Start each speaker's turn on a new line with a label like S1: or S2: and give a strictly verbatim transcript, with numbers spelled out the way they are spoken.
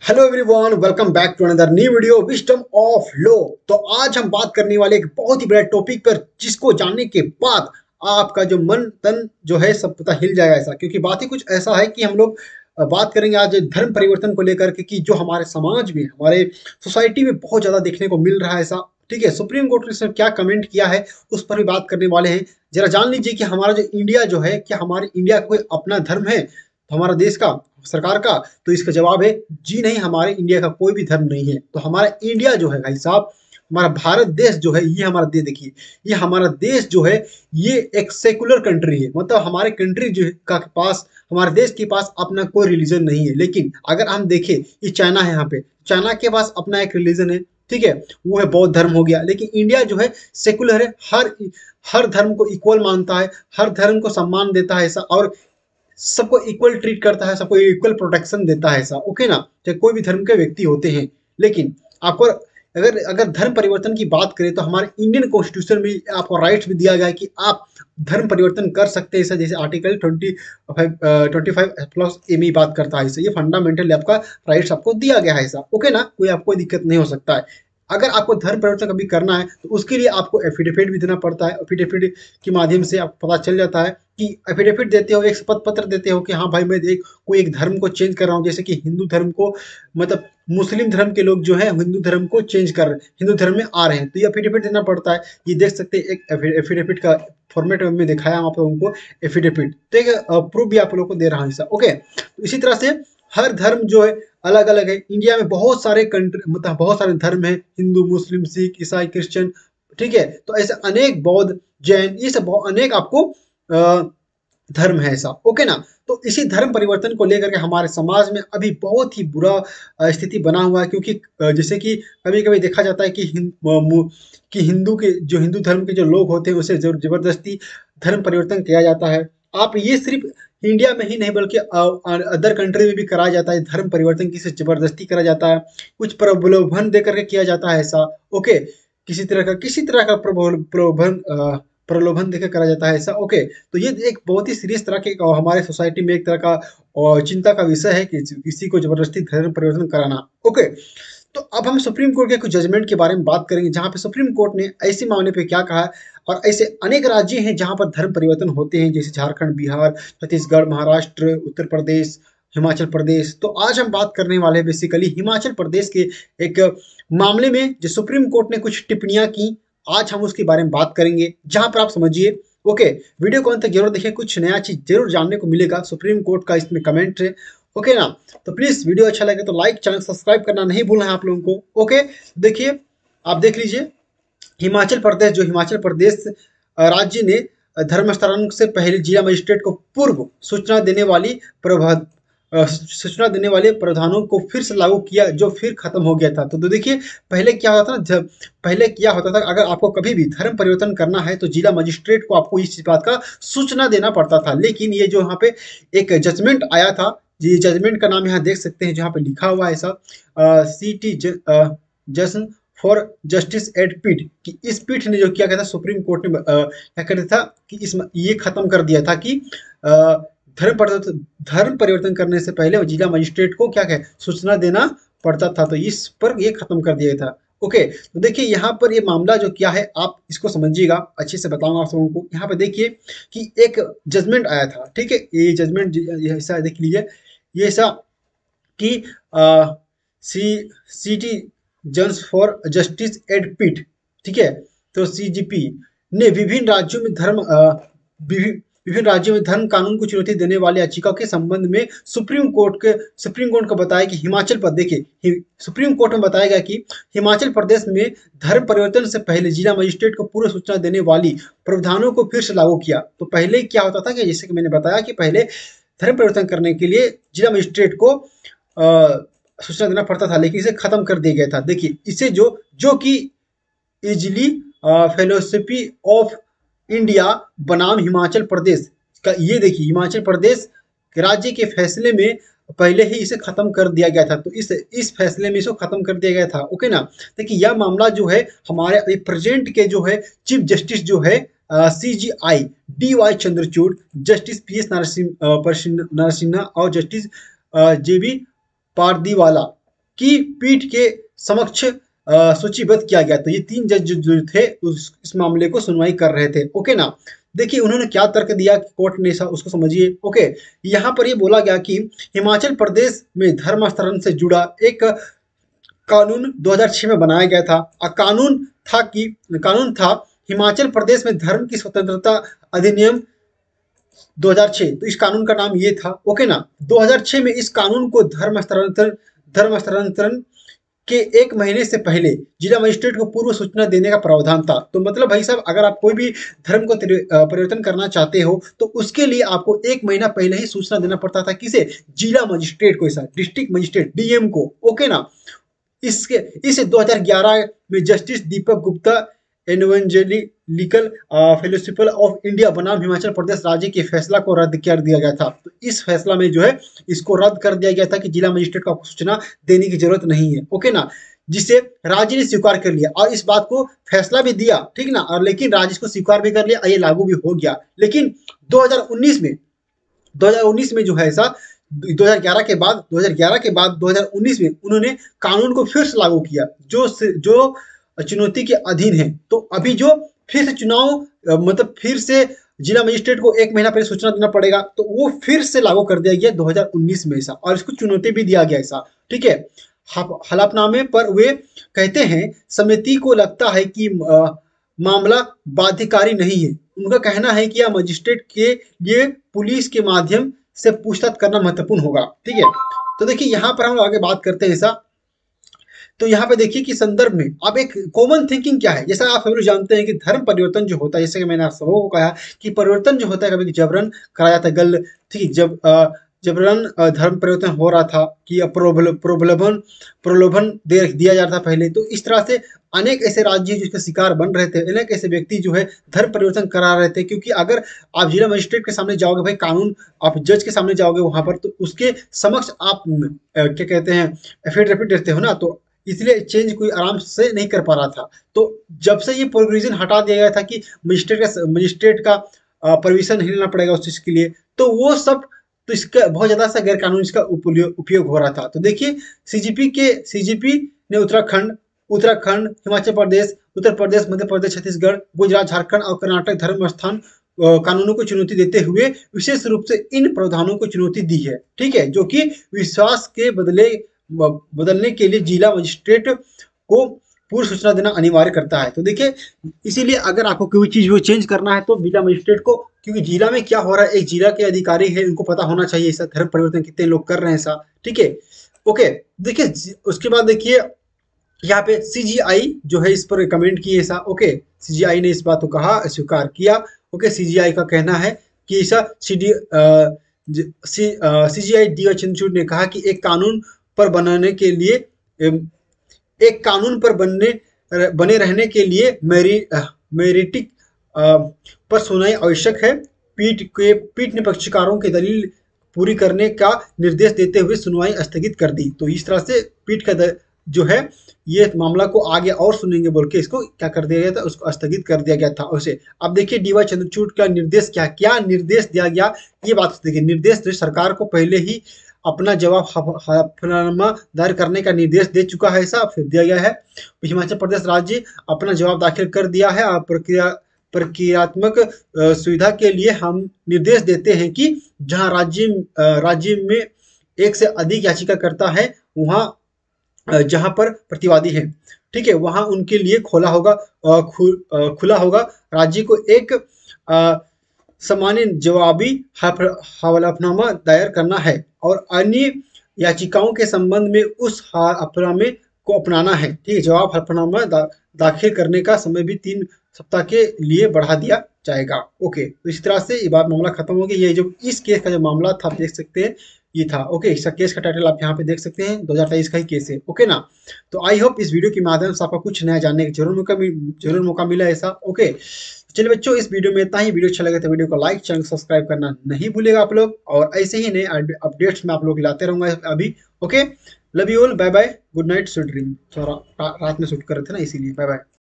S1: Hello everyone, welcome back to another new video wisdom of law. तो आज हम बात करने वाले एक बहुत ही बड़े टॉपिक पर, जिसको जानने के बाद आपका जो मन तन जो है सब पता हिल जाएगा ऐसा। क्योंकि बात ही कुछ ऐसा है कि हम लोग अ, बात करेंगे आज धर्म परिवर्तन को लेकर के, कि जो हमारे समाज में, हमारे सोसाइटी में बहुत ज्यादा देखने को मिल रहा है ऐसा। ठीक है, सुप्रीम कोर्ट ने इसमें क्या कमेंट किया है उस पर भी बात करने वाले हैं। जरा जान लीजिए कि हमारा जो इंडिया जो है, क्या हमारे इंडिया का कोई अपना धर्म है हमारा देश का, सरकार का? तो इसका जवाब है जी नहीं, हमारे इंडिया का कोई भी धर्म नहीं है। तो हमारा इंडिया जो है भाई साहब, हमारा भारत देश जो है, ये हमारा देश, देखिए ये हमारा देश जो है, ये एक सेकुलर कंट्री है। मतलब हमारे कंट्री जो का पास, हमारे देश के पास अपना कोई रिलीजन नहीं है। लेकिन अगर हम देखें, ये चाइना है, यहाँ पे चाइना के पास अपना एक रिलीजन है। ठीक है, वो है बौद्ध धर्म हो गया। लेकिन इंडिया जो है सेकुलर है, हर हर धर्म को इक्वल मानता है, हर धर्म को सम्मान देता है ऐसा, और सबको इक्वल ट्रीट करता है, सबको इक्वल प्रोटेक्शन देता है ऐसा। ओके ना, चाहे कोई भी धर्म के व्यक्ति होते हैं। लेकिन आपको अगर अगर धर्म परिवर्तन की बात करें, तो हमारे इंडियन कॉन्स्टिट्यूशन में आपको राइट्स भी दिया गया है कि आप धर्म परिवर्तन कर सकते हैं। जैसे article twenty five twenty five plus A में बात करता है। ये फंडामेंटल आपका राइट्स आपको दिया गया है ऐसा। ओके ना, कोई आपको दिक्कत नहीं हो सकता है। अगर आपको धर्म परिवर्तन कभी करना है तो उसके लिए आपको एफिडेविट भी देना पड़ता है। एफिडेविट के माध्यम से आपको पता चल जाता है कि एफिडेविट देते हो, एक शपथ पत्र देते हो कि हाँ भाई, मैं एक कोई एक धर्म को चेंज कर रहा हूँ। जैसे कि हिंदू धर्म को, मतलब मुस्लिम धर्म के लोग जो है हिंदू धर्म को चेंज कर रहे हैं, हिंदू धर्म में आ रहे हैं, तो ये एफिडेविट देना पड़ता है। ये देख सकते हैं, एक एफिडेविट का फॉर्मेट में दिखाया आप लोगों को एफिडेविट, तो एक प्रूफ भी आप लोगों को दे रहा हूँ ऐसा। ओके, तो इसी तरह से हर धर्म जो है अलग अलग है। इंडिया में बहुत सारे कंट्री, मतलब बहुत सारे धर्म है, हिंदू, मुस्लिम, सिख, ईसाई, क्रिश्चियन। ठीक है, तो ऐसे अनेक, बौद्ध, जैन, ये सब अनेक आपको अ, धर्म है ऐसा। ओके ना, तो इसी धर्म परिवर्तन को लेकर के हमारे समाज में अभी बहुत ही बुरा अ, स्थिति बना हुआ है। क्योंकि अ, जैसे कि कभी कभी देखा जाता है कि हिं, अ, मु- कि हिंदू के जो हिंदू धर्म के जो लोग होते हैं, उसे जबर- जबरदस्ती धर्म परिवर्तन किया जाता है। आप ये सिर्फ इंडिया में ही नहीं, बल्कि अदर कंट्री में भी कराया जाता है। धर्म परिवर्तन किसी से जबरदस्ती करा जाता है, कुछ प्रलोभन दे करके किया जाता है ऐसा। ओके, किसी तरह का किसी तरह का प्रबोल- प्रलोभन अ, प्रलोभन देकर करा जाता है ऐसा। ओके, तो ये एक बहुत ही सीरियस तरह के अ, हमारे सोसाइटी में एक तरह का अ, चिंता का विषय है कि किसी को जबरदस्ती धर्म परिवर्तन कराना। ओके, तो अब हम सुप्रीम कोर्ट के कुछ जजमेंट के बारे में बात करेंगे, जहां पे सुप्रीम कोर्ट ने ऐसे मामले पे क्या कहा है। और ऐसे अनेक राज्य हैं जहां पर धर्म परिवर्तन होते हैं, जैसे झारखंड, बिहार, छत्तीसगढ़, महाराष्ट्र, उत्तर प्रदेश, हिमाचल प्रदेश। तो आज हम बात करने वाले हैं बेसिकली हिमाचल प्रदेश के एक मामले में, जो सुप्रीम कोर्ट ने कुछ टिप्पणियां की। आज हम उसके बारे में बात करेंगे, जहां पर आप समझिए। ओके, वीडियो को अंत तक जरूर देखिए, कुछ नया चीज जरूर जानने को मिलेगा सुप्रीम कोर्ट का इसमें कमेंट है। ओके ना, तो प्लीज वीडियो अच्छा लगे तो लाइक, चैनल सब्सक्राइब करना नहीं भूलना है आप लोगों को। ओके, देखिए, आप देख लीजिए। हिमाचल प्रदेश, जो हिमाचल प्रदेश अ, राज्य ने अ, धर्म हस्तांतरण से पहले जिला मजिस्ट्रेट को पूर्व सूचना देने वाली प्रभा अ, सूचना देने वाले प्रावधानों को फिर से लागू किया, जो फिर खत्म हो गया था। तो, तो देखिए, पहले क्या होता था ना, जब पहले क्या होता था, अगर आपको कभी भी धर्म परिवर्तन करना है तो जिला मजिस्ट्रेट को आपको इस बात का सूचना देना पड़ता था। लेकिन ये जो यहाँ पे एक जजमेंट आया था, ये जजमेंट का नाम यहाँ देख सकते हैं, जहाँ पे लिखा हुआ है ऐसा, citizens for justice and peace, कि इस पीठ ने जो किया गया था, सुप्रीम कोर्ट ने अ, क्या कर दिया था कि इस ये खत्म कर दिया था कि अ, धर्म परिवर्तन धर्म परिवर्तन करने से पहले जिला मजिस्ट्रेट को क्या है सूचना देना पड़ता था। तो इस पर ये खत्म कर दिया था। ओके, तो देखिए यहाँ पर ये मामला जो क्या है, आप इसको समझिएगा, अच्छे से बताऊंगा आप सबों को। यहाँ पे देखिए कि एक जजमेंट आया था। ठीक है, ये जजमेंट ऐसा देख लीजिए, ये ऐसा कि सी citizens for justice and peace, ठीक है, तो सी जी पी ने विभिन्न राज्यों में धर्म अ, विभिन्न विभिन्न राज्यों में धर्म कानून को चुनौती देने वाले याचिका के संबंध में सुप्रीम कोर्ट के सुप्रीम कोर्ट को बताया कि हिमाचल पर देखिए, सुप्रीम कोर्ट में बताया गया कि हिमाचल प्रदेश में धर्म परिवर्तन से पहले जिला मजिस्ट्रेट को पूर्व सूचना देने वाली प्रावधानों को फिर से लागू किया। तो पहले क्या होता था कि, जैसे कि मैंने बताया कि पहले धर्म परिवर्तन करने के लिए जिला मजिस्ट्रेट को अ, सूचना देना पड़ता था, लेकिन इसे खत्म कर दिया गया था। देखिए, इसे जो जो कि इजली फेलोशिपी ऑफ इंडिया बनाम हिमाचल प्रदेश का, ये देखिए हिमाचल प्रदेश राज्य के फैसले में पहले ही इसे खत्म कर दिया गया था। तो इस इस फैसले में इसको खत्म कर दिया गया था। ओके ना, देखिए यह मामला जो है हमारे प्रेजेंट के जो है चीफ जस्टिस जो है C J I D Y Chandrachud, justice P S Narasimha और जस्टिस जे बी पारदीवाला, की पीठ के समक्ष अ, सूचीबद्ध किया गया। तो ये तीन जज जो जो थे उस इस मामले को सुनवाई कर रहे थे। ओके ना, देखिए उन्होंने क्या तर्क दिया कोर्ट ने, सा- उसको समझिए। ओके, यहाँ पर ये बोला गया कि हिमाचल प्रदेश में धर्मांतरण से जुड़ा एक कानून दो हज़ार छह में बनाया गया था। और कानून था कि कानून था हिमाचल प्रदेश में धर्म की स्वतंत्रता अधिनियम दो हज़ार छह। तो इस कानून का नाम ये था। ओके ना, दो हज़ार छह में इस कानून को धर्म हस्तांतरण धर्म हस्तांतरण के एक महीने से पहले जिला मजिस्ट्रेट को पूर्व सूचना देने का प्रावधान था। तो मतलब भाई साहब, अगर आप कोई भी धर्म को तिरि- अ, परिवर्तन करना चाहते हो तो उसके लिए आपको एक महीना पहले ही सूचना देना पड़ता था। किसे? जिला मजिस्ट्रेट को, ऐसा डिस्ट्रिक्ट मजिस्ट्रेट डीएम को। ओके ना, इसके इस दो हज़ार ग्यारह में justice Deepak Gupta evangelical fellowship of India बनाम हिमाचल प्रदेश राज्य के फैसला को रद्द कर दिया गया था। तो इस फैसला में जो है इसको रद्द कर दिया गया था कि जिला मजिस्ट्रेट को आपको सूचना देने की जरूरत नहीं है। ओके ना, जिसे राज्य ने स्वीकार कर लिया और इस बात को फैसला भी दिया, ठीक ना, और लेकिन राज्य इसको स्वीकार भी कर लिया और ये लागू भी हो गया। लेकिन दो हज़ार उन्नीस में दो हज़ार उन्नीस में जो है ऐसा दो हज़ार ग्यारह के बाद दो हज़ार ग्यारह के बाद दो हज़ार उन्नीस में उन्होंने कानून को फिर से लागू किया, जो जो चुनौती के अधीन है। तो अभी जो फिर से चुनाव अ, मतलब फिर से जिला मजिस्ट्रेट को एक महीना पहले सूचना देना पड़ेगा, तो वो फिर से लागू कर दिया गया दो हज़ार उन्नीस में ऐसा, और इसको चुनौती भी दिया गया ऐसा। ठीक है, हफ- हलफनामे पर वे कहते हैं समिति को लगता है कि अ, मामला बाध्यकारी नहीं है। उनका कहना है कि यह मजिस्ट्रेट के लिए पुलिस के माध्यम से पूछताछ करना महत्वपूर्ण होगा। ठीक है, तो देखिए यहाँ पर हम आगे बात करते हैं ऐसा। तो यहाँ पे देखिए कि संदर्भ में अब एक कॉमन थिंकिंग क्या है। जैसा आप सभी लोग जानते हैं कि धर्म परिवर्तन जो होता है, जैसे कि मैंने आप सबों को कहा कि परिवर्तन जो होता है कभी जबरन कराया जाता है, गल ठीक है, जब अ, जबरन अ, धर्म परिवर्तन हो रहा था कि प्रलोभन प्रलोभन प्रलोभन दे दिया जा रहा था पहले। तो इस तरह से अनेक ऐसे राज्य हैं जिसके शिकार बन रहे थे, अनेक ऐसे व्यक्ति जो है धर्म परिवर्तन करा रहे थे। क्योंकि अगर आप जिला मजिस्ट्रेट के सामने जाओगे भाई, कानून आप जज के सामने जाओगे वहां पर, तो उसके समक्ष आप अ, क्या कहते हैं एफिडेविट देते हो ना, तो इसलिए चेंज कोई आराम से नहीं कर पा रहा था। तो जब से ये प्रोविजन हटा दिया गया था कि मजिस्ट्रेट का मजिस्ट्रेट का परमिशन नहीं लेना पड़ेगा उस चीज के लिए, तो वो सब, तो इसका बहुत ज्यादा सा गैर कानूनी इसका उपयोग उपयोग हो रहा था। तो देखिए सीजीपी के सीजीपी ने उत्तराखंड उत्तराखंड हिमाचल प्रदेश, उत्तर प्रदेश, मध्य प्रदेश, छत्तीसगढ़, गुजरात, झारखंड और कर्नाटक धर्म स्थान अ, कानूनों को चुनौती देते हुए विशेष रूप से इन प्रावधानों को चुनौती दी है। ठीक है, जो कि विश्वास के बदले ब- बदलने के लिए जिला मजिस्ट्रेट को पूर्व सूचना देना अनिवार्य करता है। तो देखिए, इसीलिए अगर आपको कोई चीज वो चेंज करना है तो जिला मजिस्ट्रेट को, क्योंकि जिला में क्या हो रहा है, एक जिला के अधिकारी है, उनको पता होना चाहिए ऐसा धर्म परिवर्तन कितने लोग कर रहे हैं ऐसा। ठीक है, ओके, देखिए उसके बाद देखिए यहाँ पे सीजीआई जो है इस पर कमेंट किए ऐसा। ओके, सीजीआई ने इस बात को कहा, स्वीकार किया। ओके, सीजीआई का कहना है कि ऐसा सीडी सीजीआई डी चंद्रचूड़ ने कहा कि एक कानून पर बनाने के लिए एम, एक कानून पर बनने बने रहने के लिए मेरी मेरिटिक पर सुनवाई आवश्यक है। पीठ के पीठ ने पक्षकारों की दलील पूरी करने का निर्देश देते हुए सुनवाई स्थगित कर दी। तो इस तरह से पीठ का द, जो है ये मामला को आगे और सुनेंगे बोल के इसको क्या कर दिया गया था, उसको स्थगित कर दिया गया था उसे। अब देखिए डीवाई चंद्रचूड़ का निर्देश क्या क्या निर्देश दिया गया, ये बात देखिए। निर्देश जो सरकार को पहले ही अपना जवाब हलफनामा दायर करने का निर्देश दे चुका है, ऐसा फिर दिया गया है। हिमाचल प्रदेश राज्य अपना जवाब दाखिल कर दिया है और प्रक्रिया प्रक्रियात्मक सुविधा के लिए हम निर्देश देते हैं कि जहां राज्य राज्य में एक से अधिक याचिकाकर्ता है, वहां जहां पर प्रतिवादी है, ठीक है, वहां उनके लिए खोला होगा खु, खुला होगा राज्य को एक सामान्य जवाबी हलफनामा दायर करना है और अन्य याचिकाओं के संबंध में उस हलफनामे को अपनाना है। ठीक है, जवाब हलफनामा दा, दाखिल करने का समय भी तीन सप्ताह के लिए बढ़ा दिया जाएगा। ओके, तो इस तरह से ये बात मामला खत्म हो गया। ये जो इस केस का जो मामला था आप देख सकते हैं, ये था। ओके, इसका केस का टाइटल आप यहाँ पे देख सकते हैं, दो हज़ार तेईस का ही केस है। ओके ना, तो आई होप इस वीडियो के माध्यम से आपको कुछ नया जानने का जरूर मौका जरूर मौका मिला ऐसा। ओके, चलिए बच्चों, इस वीडियो में इतना ही। वीडियो अच्छा लगे तो वीडियो को लाइक, चैनल सब्सक्राइब करना नहीं भूलेगा आप लोग, और ऐसे ही नए अपडेट्स मैं आप लोग लाते रहूंगा अभी। Okay, love you all, bye bye, good night, sweet dream. थोड़ा रात में शूट कर रहे थे ना इसीलिए, बाय बाय।